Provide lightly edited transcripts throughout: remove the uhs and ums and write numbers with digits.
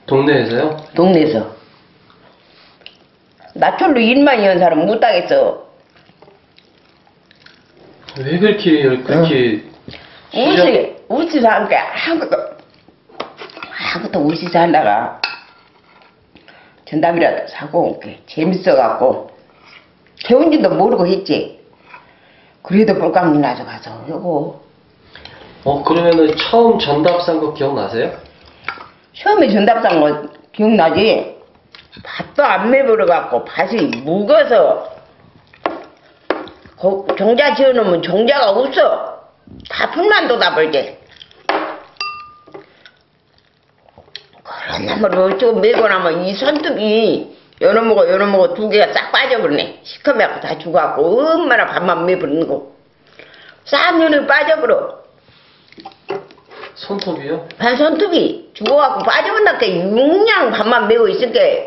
동네에서요? 동네에서. 나철로 일만 연 사람 못 하겠어. 왜 그렇게 우치서 한 게 아무것도 우치서 하다가 전담이라도 사고 온 게 재밌어갖고 배운지도 모르고 했지. 그래도 볼감이 나서 가서 요거. 그러면은 처음 전답 산 거 기억나세요? 처음에 전답 산 거 기억나지? 밭도 안 매버려갖고 밭이 묵어서 종자 지어놓으면 종자가 없어. 다 풀만 돋아버리지. 그런 나무를 어쩌고 매고 나면 이 손톱이 요놈하고 두 개가 싹 빠져버리네. 시커멓고 다 죽어갖고 얼마나 밭만 매버리는 거. 싹 눈이 빠져버려. 손톱이요? 반 손톱이 죽어갖고 빠져버렸게 융냥 밭만 매고 있을게.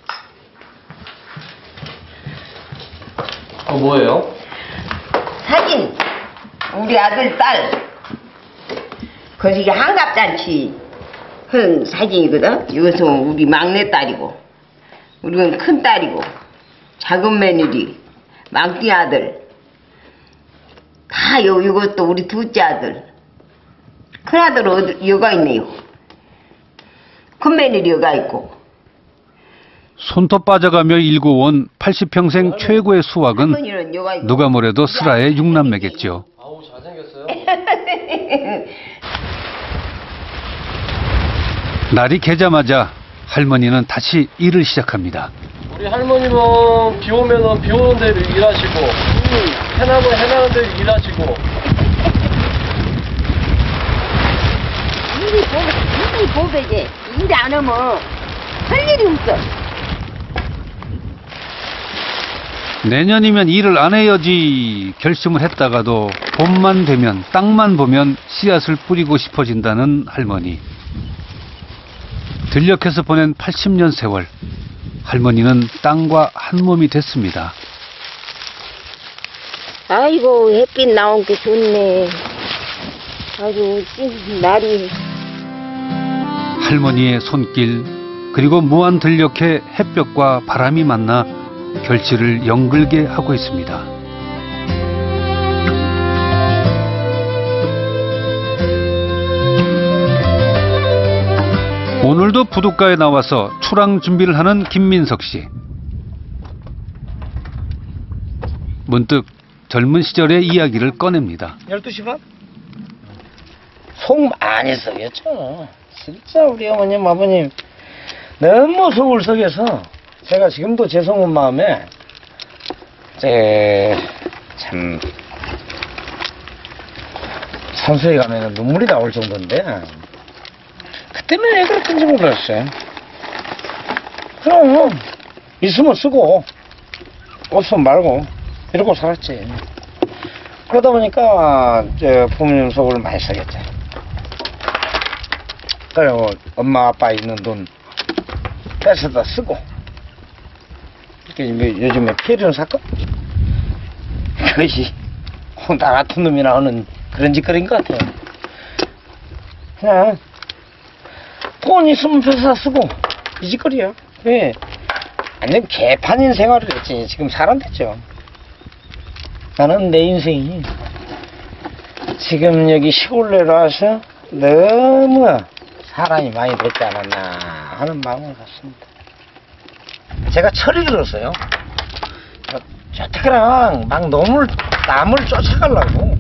뭐예요? 사진. 우리 아들 딸. 그것이 한갑잔치 한 사진이거든. 이것은 우리 막내딸이고 우리는 큰딸이고 작은 며느리 막둥이 아들 다 이것도 우리 둘째 아들. 큰아들 여가 있네요. 큰 며느리 여가 있고. 손톱 빠져가며 일궈온 80평생 최고의 수확은 누가 뭐래도 슬아의 6남매겠죠. 아우 잘생겼어요. 날이 개자마자 할머니는 다시 일을 시작합니다. 우리 할머님은 비 오면은 비 오는 대로 일하시고 해나면 해나는 대로 일하시고. 일이 보배지. 일 안 하면 할 일이 없어. 내년이면 일을 안 해야지 결심을 했다가도 봄만 되면 땅만 보면 씨앗을 뿌리고 싶어진다는 할머니. 들녘에서 보낸 80년 세월, 할머니는 땅과 한 몸이 됐습니다. 아이고 햇빛 나온 게 좋네. 아주 날이. 할머니의 손길, 그리고 무한 들녘의 햇볕과 바람이 만나 결실을 연글게 하고 있습니다. 오늘도 부둣가에 나와서 출항 준비를 하는 김민석 씨. 문득 젊은 시절의 이야기를 꺼냅니다. 12시 반? 속 많이 썩였죠. 진짜 우리 어머님 아버님 너무 속을 썩여서 제가 지금도 제 속은 마음에 참 산소에 가면 눈물이 나올 정도인데 그때는 왜 그랬던지 몰랐어요. 그럼 있으면 쓰고 없으면 말고 이러고 살았지. 그러다 보니까 부모님 속을 많이 썩였죠. 그리고 엄마 아빠 있는 돈 뺏어다 쓰고 요즘에 피해주는 사건? 그것이 나 같은 놈이나 하는 그런 짓거리인 것 같아요. 그냥 돈 있으면 뺏어다 쓰고 이 짓거리야. 왜? 완전 개판인 생활을 했지. 지금 사람 됐죠. 나는 내 인생이 지금 여기 시골 내려와서 너무 사람이 많이 됐지 않았나 하는 마음을 갖습니다. 제가 철이 들었어요. 그냥 막 남을 쫓아가려고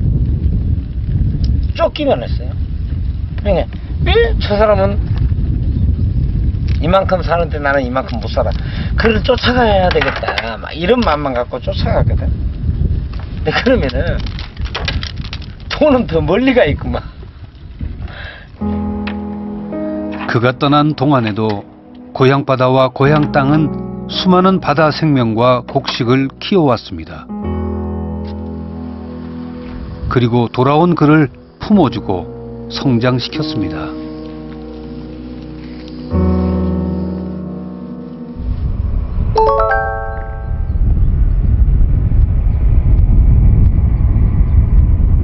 쫓기만 했어요. 그러니까 왜 저 사람은 이만큼 사는데 나는 이만큼 못 살아. 그를 쫓아가야 되겠다. 막 이런 마음만 갖고 쫓아갔거든. 근데 그러면은 돈은 더 멀리 가 있구만. 그가 떠난 동안에도 고향 바다와 고향 땅은 수많은 바다 생명과 곡식을 키워왔습니다. 그리고 돌아온 그를 품어주고 성장시켰습니다.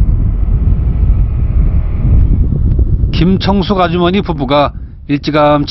김청숙 아주머니 부부가 일찌감치